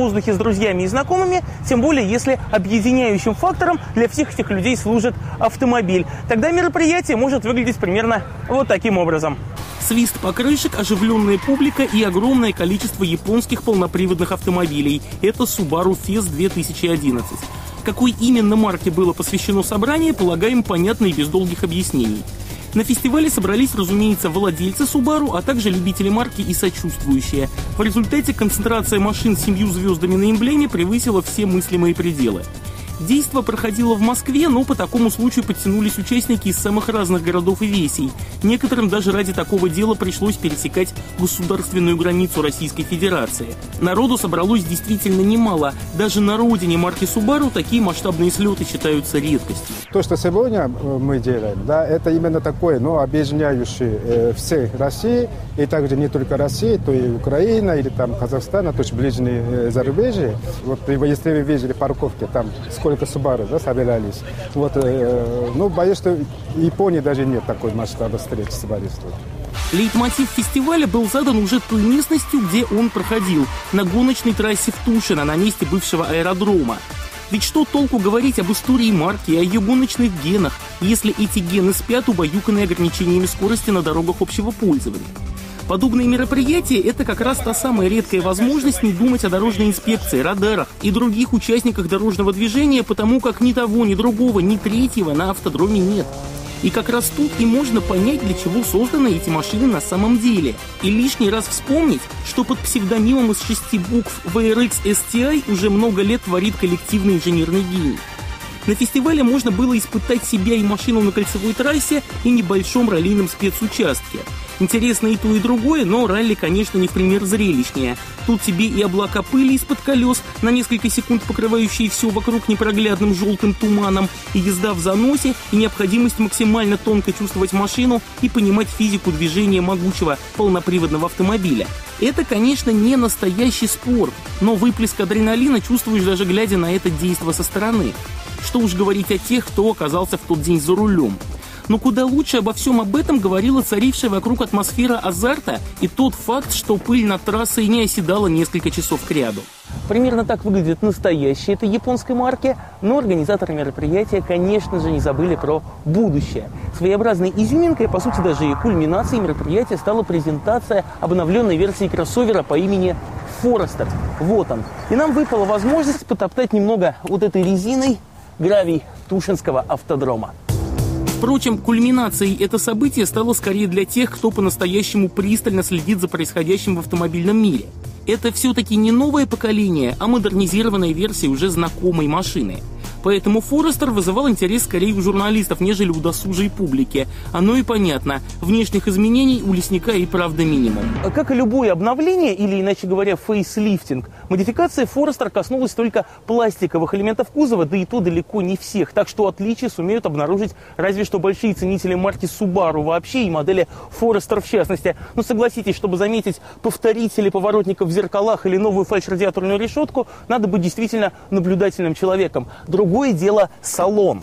воздухе с друзьями и знакомыми, тем более если объединяющим фактором для всех этих людей служит автомобиль. Тогда мероприятие может выглядеть примерно вот таким образом. Свист покрышек, оживленная публика и огромное количество японских полноприводных автомобилей. Это Subaru Fest 2011. Какой именно марке было посвящено собрание, полагаем, понятно и без долгих объяснений. На фестивале собрались, разумеется, владельцы Subaru, а также любители марки и сочувствующие. В результате концентрация машин с 7 звездами на эмблеме превысила все мыслимые пределы. Действо проходило в Москве, но по такому случаю подтянулись участники из самых разных городов и весей. Некоторым даже ради такого дела пришлось пересекать государственную границу Российской Федерации. Народу собралось действительно немало. Даже на родине марки Subaru такие масштабные слеты считаются редкостью. То, что сегодня мы делаем, да, это именно такое, но объединяющее всех России, и также не только России, то и Украина, или там Казахстан, то есть ближние зарубежья. Вот если вы видели парковки, там сколько Subaru, да, собирались. Вот, ну, боюсь, что в Японии даже нет такой масштаба встреч с Subaru. Лейтмотив фестиваля был задан уже той местностью, где он проходил, на гоночной трассе в Тушино, на месте бывшего аэродрома. Ведь что толку говорить об истории марки, о ее гоночных генах, если эти гены спят, убаюканные ограничениями скорости на дорогах общего пользования? Подобные мероприятия – это как раз та самая редкая возможность не думать о дорожной инспекции, радарах и других участниках дорожного движения, потому как ни того, ни другого, ни третьего на автодроме нет. И как раз тут и можно понять, для чего созданы эти машины на самом деле. И лишний раз вспомнить, что под псевдонимом из 6 букв VRX STI уже много лет творит коллективный инженерный гений. На фестивале можно было испытать себя и машину на кольцевой трассе, и небольшом раллийном спецучастке. Интересно и то, и другое, но ралли, конечно, не в пример зрелищнее. Тут тебе и облака пыли из-под колес, на несколько секунд покрывающие все вокруг непроглядным желтым туманом, и езда в заносе, и необходимость максимально тонко чувствовать машину и понимать физику движения могучего полноприводного автомобиля. Это, конечно, не настоящий спорт, но выплеск адреналина чувствуешь, даже глядя на это действо со стороны. Что уж говорить о тех, кто оказался в тот день за рулем. Но куда лучше обо всем об этом говорила царившая вокруг атмосфера азарта и тот факт, что пыль над трассой не оседала несколько часов кряду. Примерно так выглядит настоящая этой японской марки, но организаторы мероприятия, конечно же, не забыли про будущее. Своеобразной изюминкой, по сути, даже и кульминацией мероприятия стала презентация обновленной версии кроссовера по имени Forester. Вот он. И нам выпала возможность потоптать немного вот этой резиной гравий Тушинского автодрома. Впрочем, кульминацией это событие стало скорее для тех, кто по-настоящему пристально следит за происходящим в автомобильном мире. Это все-таки не новое поколение, а модернизированная версия уже знакомой машины. Поэтому Forester вызывал интерес скорее у журналистов, нежели у досужей публики. Оно и понятно, внешних изменений у лесника и правда минимум. Как и любое обновление, или иначе говоря, фейслифтинг, модификация Forester коснулась только пластиковых элементов кузова, да и то далеко не всех. Так что отличия сумеют обнаружить разве что большие ценители марки Subaru вообще и модели Forester в частности. Но согласитесь, чтобы заметить повторители поворотников в зеркалах или новую фальш-радиаторную решетку, надо быть действительно наблюдательным человеком. Другое дело салон.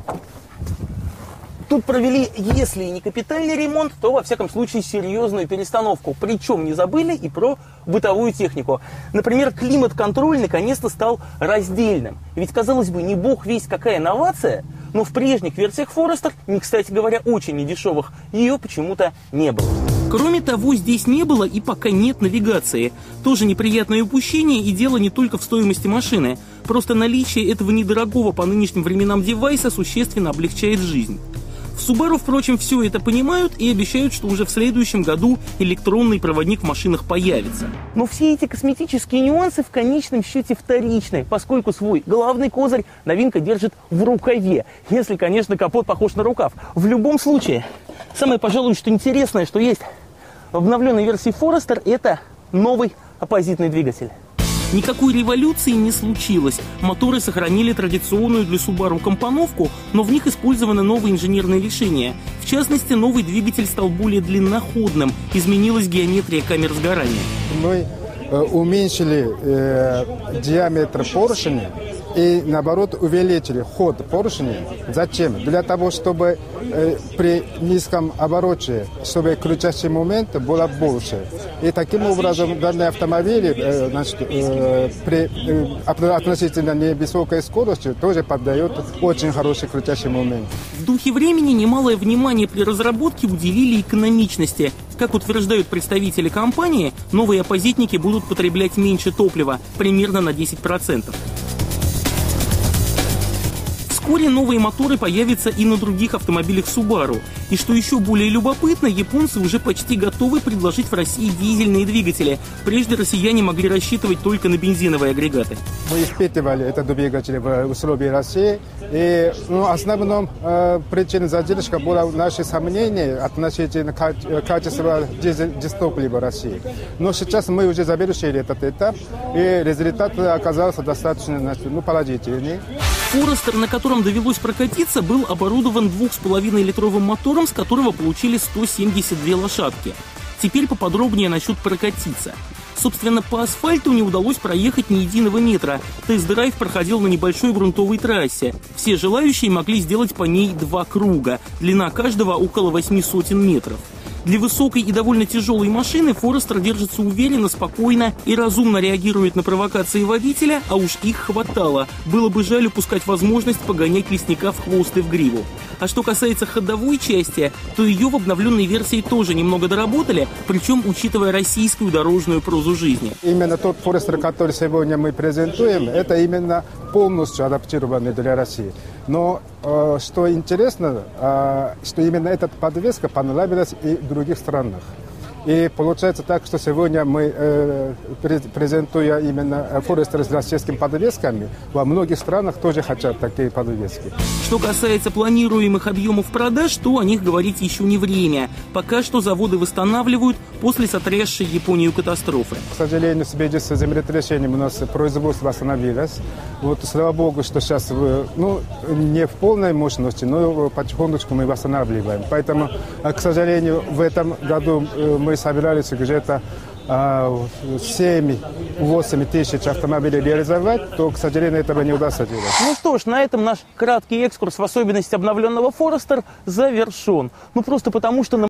Тут провели, если и не капитальный ремонт, то, во всяком случае, серьезную перестановку. Причем не забыли и про бытовую технику. Например, климат-контроль наконец-то стал раздельным. Ведь, казалось бы, не бог весть какая инновация, но в прежних версиях Forester, кстати говоря, очень недешевых, ее почему-то не было. Кроме того, здесь не было и пока нет навигации. Тоже неприятное упущение, и дело не только в стоимости машины. Просто наличие этого недорогого по нынешним временам девайса существенно облегчает жизнь. В Subaru, впрочем, все это понимают и обещают, что уже в следующем году электронный проводник в машинах появится. Но все эти косметические нюансы в конечном счете вторичны, поскольку свой главный козырь новинка держит в рукаве, если, конечно, капот похож на рукав. В любом случае, самое, пожалуй, что интересное, что есть в обновленной версии Forester, это новый оппозитный двигатель. Никакой революции не случилось. Моторы сохранили традиционную для Subaru компоновку, но в них использованы новые инженерные решения. В частности, новый двигатель стал более длинноходным, изменилась геометрия камер сгорания. Мы уменьшили диаметр поршня и, наоборот, увеличили ход поршня. Зачем? Для того, чтобы при низком обороте, чтобы крутящий момент было больше. И таким образом данные автомобили при относительно невысокой скорости тоже поддают очень хороший крутящий момент. В духе времени немалое внимание при разработке уделили экономичности. Как утверждают представители компании, новые оппозитники будут потреблять меньше топлива, примерно на 10%. Вскоре новые моторы появятся и на других автомобилях Subaru. И что еще более любопытно, японцы уже почти готовы предложить в России дизельные двигатели. Прежде россияне могли рассчитывать только на бензиновые агрегаты. Мы испытывали этот двигатель в условиях России. И основном причиной задержки было наши сомнения относительно качества дизтоплива в России. Но сейчас мы уже завершили этот этап, и результат оказался достаточно положительный. Форестер, на котором довелось прокатиться, был оборудован 2,5-литровым мотором, с которого получили 172 лошадки. Теперь поподробнее насчет прокатиться. Собственно, по асфальту не удалось проехать ни единого метра. Тест-драйв проходил на небольшой грунтовой трассе. Все желающие могли сделать по ней 2 круга. Длина каждого около 800 метров. Для высокой и довольно тяжелой машины Форестер держится уверенно, спокойно и разумно реагирует на провокации водителя, а уж их хватало. Было бы жаль упускать возможность погонять лесника в хвост и в гриву. А что касается ходовой части, то ее в обновленной версии тоже немного доработали, причем учитывая российскую дорожную прозу жизни. Именно тот Форестер, который сегодня мы презентуем, это именно полностью адаптированный для России. Но что интересно, что именно эта подвеска понравилась и в других странах. И получается так, что сегодня мы, презентуя именно Форестер с российскими подвесками, во многих странах тоже хотят такие подвески. Что касается планируемых объемов продаж, то о них говорить еще не время. Пока что заводы восстанавливают после сотрясшей Японию катастрофы. К сожалению, в связи с землетрясением у нас производство восстановилось. Слава богу, что сейчас не в полной мощности, но потихонечку мы восстанавливаем. Поэтому, к сожалению, в этом году мы собирались где-то 7-8 тысяч автомобилей реализовать, то, к сожалению, этого не удастся делать. Ну что ж, на этом наш краткий экскурс в особенности обновленного Форестер завершен. Просто потому, что на